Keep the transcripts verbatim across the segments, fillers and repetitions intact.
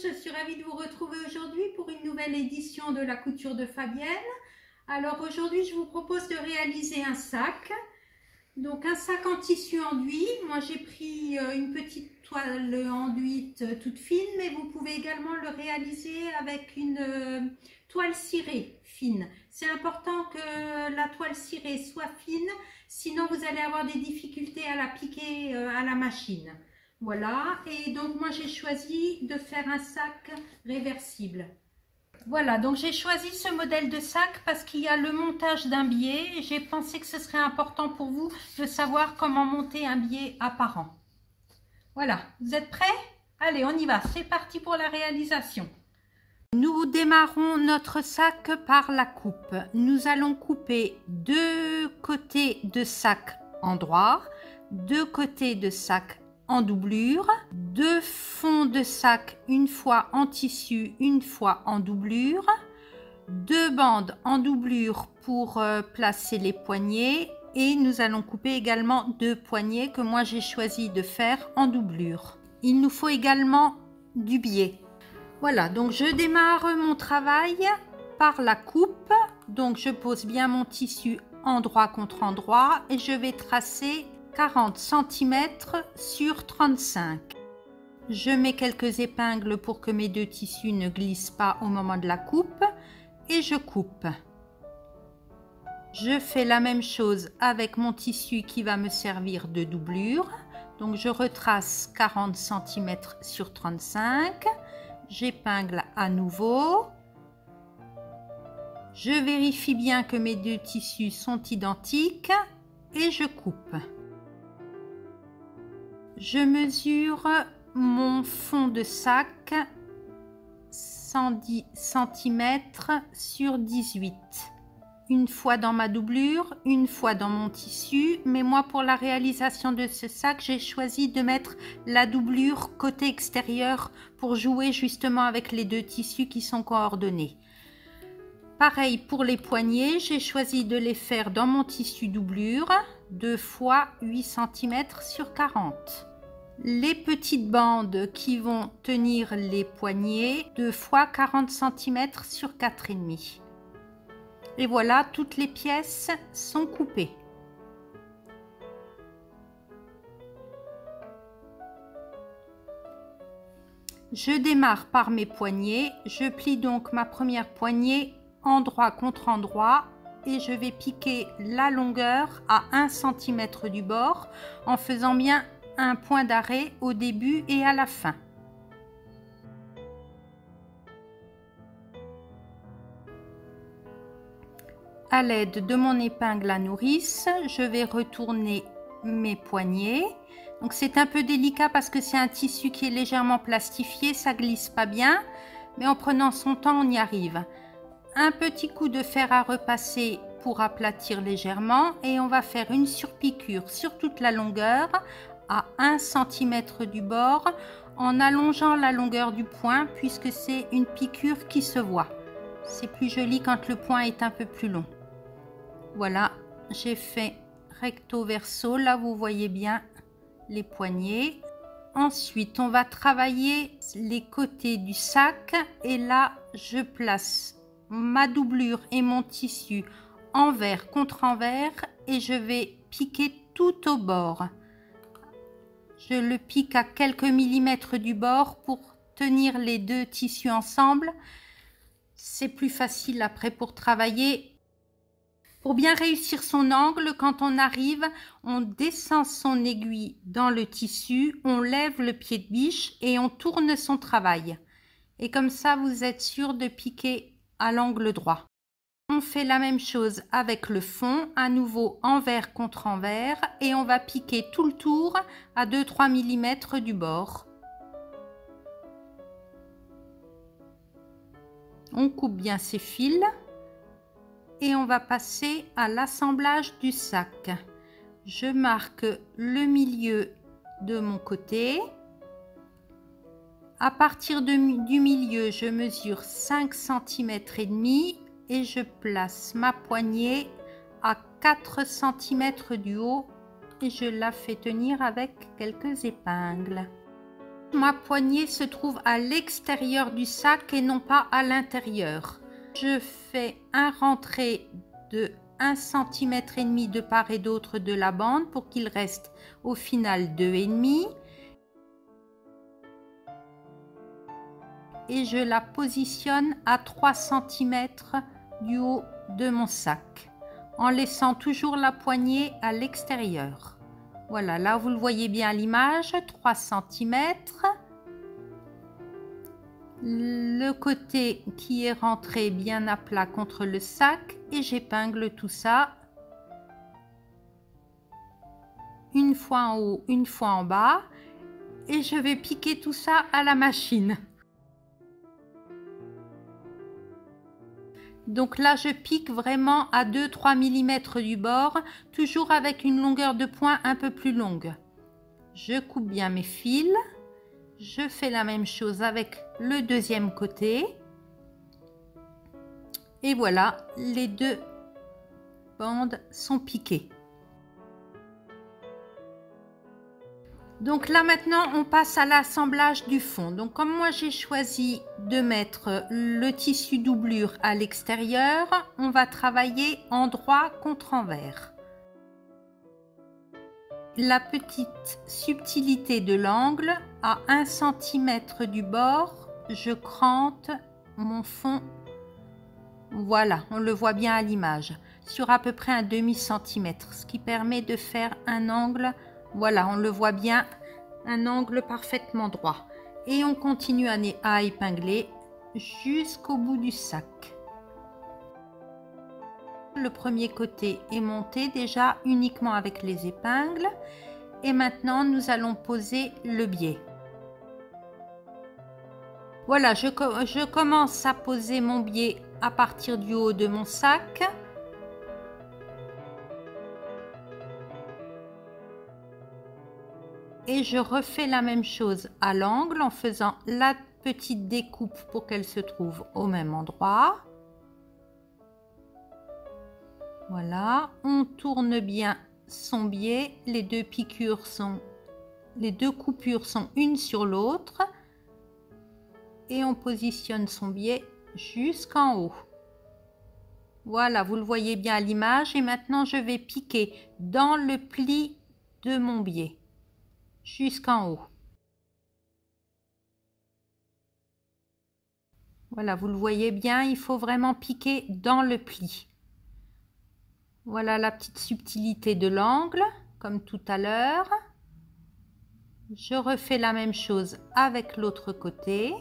je suis ravie de vous retrouver aujourd'hui pour une nouvelle édition de la couture de Fabienne. Alors aujourd'hui, je vous propose de réaliser un sac. Donc un sac en tissu enduit. Moi j'ai pris une petite toile enduite toute fine, mais vous pouvez également le réaliser avec une toile cirée fine. C'est important que la toile cirée soit fine, sinon vous allez avoir des difficultés à la piquer à la machine. Voilà, et donc moi j'ai choisi de faire un sac réversible. Voilà, donc j'ai choisi ce modèle de sac parce qu'il y a le montage d'un biais. J'ai pensé que ce serait important pour vous de savoir comment monter un biais apparent. Voilà, vous êtes prêts? Allez, on y va, c'est parti pour la réalisation. Nous démarrons notre sac par la coupe. Nous allons couper deux côtés de sac en droit, deux côtés de sac en doublure, deux fonds de sac, une fois en tissu, une fois en doublure, deux bandes en doublure pour euh, placer les poignets, et nous allons couper également deux poignets que moi j'ai choisi de faire en doublure. Il nous faut également du biais. Voilà, donc je démarre mon travail par la coupe. Donc je pose bien mon tissu endroit contre endroit et je vais tracer quarante centimètres sur trente-cinq. Je mets quelques épingles pour que mes deux tissus ne glissent pas au moment de la coupe et je coupe. Je fais la même chose avec mon tissu qui va me servir de doublure. Donc je retrace quarante centimètres sur trente-cinq. J'épingle à nouveau. Je vérifie bien que mes deux tissus sont identiques et je coupe. Je mesure mon fond de sac cent dix centimètres sur dix-huit. Une fois dans ma doublure, une fois dans mon tissu. Mais moi, pour la réalisation de ce sac, j'ai choisi de mettre la doublure côté extérieur pour jouer justement avec les deux tissus qui sont coordonnés. Pareil pour les poignets, j'ai choisi de les faire dans mon tissu doublure, deux fois huit centimètres sur quarante. Les petites bandes qui vont tenir les poignets, deux fois quarante centimètres sur quatre virgule cinq. Et voilà, toutes les pièces sont coupées. Je démarre par mes poignets. Je plie donc ma première poignée endroit contre endroit et je vais piquer la longueur à un centimètre du bord en faisant bien un point d'arrêt au début et à la fin. À l'aide de mon épingle à nourrice, je vais retourner mes poignets. Donc c'est un peu délicat parce que c'est un tissu qui est légèrement plastifié, ça glisse pas bien, mais en prenant son temps, on y arrive. Un petit coup de fer à repasser pour aplatir légèrement et on va faire une surpiqûre sur toute la longueur à un centimètre du bord en allongeant la longueur du point puisque c'est une piqûre qui se voit. C'est plus joli quand le point est un peu plus long. Voilà, j'ai fait recto verso, là vous voyez bien les poignets. Ensuite, on va travailler les côtés du sac et là, je place ma doublure et mon tissu envers contre envers et je vais piquer tout au bord. Je le pique à quelques millimètres du bord pour tenir les deux tissus ensemble. C'est plus facile après pour travailler. Pour bien réussir son angle, quand on arrive, on descend son aiguille dans le tissu, on lève le pied de biche et on tourne son travail. Et comme ça, vous êtes sûr de piquer à l'angle droit. On fait la même chose avec le fond, à nouveau envers contre envers, et on va piquer tout le tour à deux à trois millimètres du bord. On coupe bien ses fils. Et on va passer à l'assemblage du sac. Je marque le milieu de mon côté. À partir de, du milieu, je mesure cinq centimètres et demi et je place ma poignée à quatre centimètres du haut et je la fais tenir avec quelques épingles. Ma poignée se trouve à l'extérieur du sac et non pas à l'intérieur. Je fais un rentré de un centimètre et demi de part et d'autre de la bande pour qu'il reste au final deux et demi. Et je la positionne à trois centimètres du haut de mon sac, en laissant toujours la poignée à l'extérieur. Voilà, là vous le voyez bien à l'image, trois centimètres. Le côté qui est rentré bien à plat contre le sac et j'épingle tout ça. Une fois en haut, une fois en bas. Et je vais piquer tout ça à la machine. Donc là, je pique vraiment à deux à trois millimètres du bord, toujours avec une longueur de point un peu plus longue. Je coupe bien mes fils. Je fais la même chose avec le deuxième côté. Et voilà, les deux bandes sont piquées. Donc là maintenant on passe à l'assemblage du fond. Donc comme moi j'ai choisi de mettre le tissu doublure à l'extérieur, on va travailler endroit contre envers. La petite subtilité de l'angle, à un centimètre du bord, je crante mon fond. Voilà, on le voit bien à l'image, sur à peu près un demi centimètre, ce qui permet de faire un angle. Voilà, on le voit bien, un angle parfaitement droit. Et on continue à, à épingler jusqu'au bout du sac. Le premier côté est monté déjà uniquement avec les épingles. Et maintenant, nous allons poser le biais. Voilà, je, je commence à poser mon biais à partir du haut de mon sac. Et je refais la même chose à l'angle en faisant la petite découpe pour qu'elle se trouve au même endroit. Voilà, on tourne bien son biais, les deux piqûres sont, les deux coupures sont une sur l'autre et on positionne son biais jusqu'en haut. Voilà, vous le voyez bien à l'image et maintenant je vais piquer dans le pli de mon biais jusqu'en haut. Voilà, vous le voyez bien, il faut vraiment piquer dans le pli. Voilà la petite subtilité de l'angle, comme tout à l'heure. Je refais la même chose avec l'autre côté.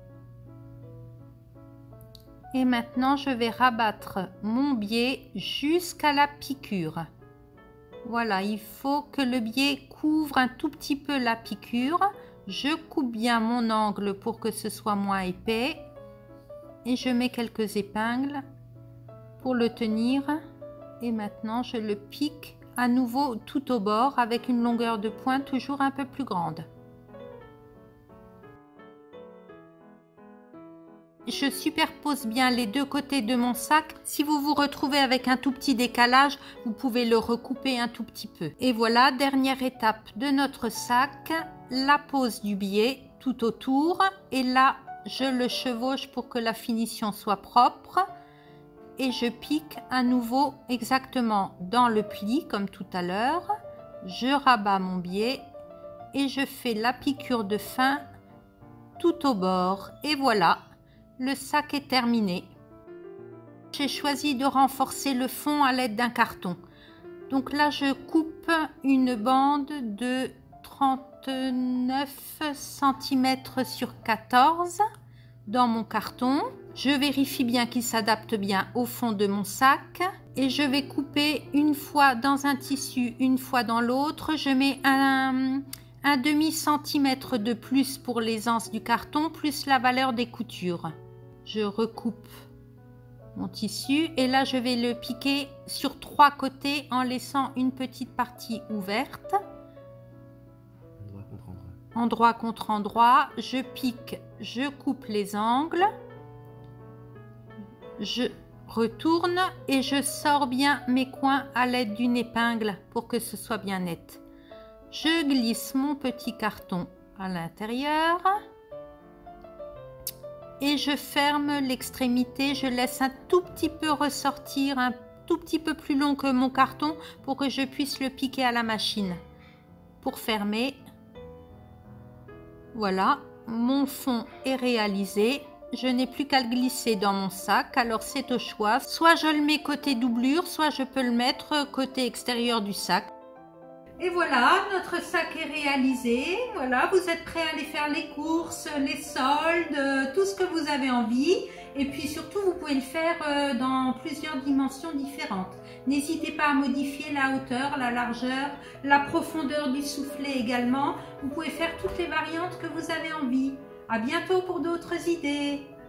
Et maintenant, je vais rabattre mon biais jusqu'à la piqûre. Voilà, il faut que le biais couvre un tout petit peu la piqûre. Je coupe bien mon angle pour que ce soit moins épais. Et je mets quelques épingles pour le tenir. Et maintenant, je le pique à nouveau tout au bord avec une longueur de pointe toujours un peu plus grande. Je superpose bien les deux côtés de mon sac. Si vous vous retrouvez avec un tout petit décalage, vous pouvez le recouper un tout petit peu. Et voilà, dernière étape de notre sac, la pose du biais tout autour. Et là, je le chevauche pour que la finition soit propre. Et je pique à nouveau exactement dans le pli comme tout à l'heure. Je rabats mon biais et je fais la piqûre de fin tout au bord. Et voilà, le sac est terminé. J'ai choisi de renforcer le fond à l'aide d'un carton. Donc là, je coupe une bande de trente-neuf centimètres sur quatorze dans mon carton. Je vérifie bien qu'il s'adapte bien au fond de mon sac et je vais couper une fois dans un tissu, une fois dans l'autre. Je mets un, un demi centimètre de plus pour les anses du carton plus la valeur des coutures. Je recoupe mon tissu et là je vais le piquer sur trois côtés en laissant une petite partie ouverte. Endroit contre endroit. Endroit contre endroit. Je pique, je coupe les angles. Je retourne et je sors bien mes coins à l'aide d'une épingle pour que ce soit bien net. Je glisse mon petit carton à l'intérieur. Et je ferme l'extrémité, je laisse un tout petit peu ressortir, un tout petit peu plus long que mon carton pour que je puisse le piquer à la machine. Pour fermer, voilà, mon fond est réalisé. Je n'ai plus qu'à le glisser dans mon sac, alors c'est au choix. Soit je le mets côté doublure, soit je peux le mettre côté extérieur du sac. Et voilà, notre sac est réalisé. Voilà, vous êtes prêts à aller faire les courses, les soldes, tout ce que vous avez envie. Et puis surtout, vous pouvez le faire dans plusieurs dimensions différentes. N'hésitez pas à modifier la hauteur, la largeur, la profondeur du soufflet également. Vous pouvez faire toutes les variantes que vous avez envie. À bientôt pour d'autres idées.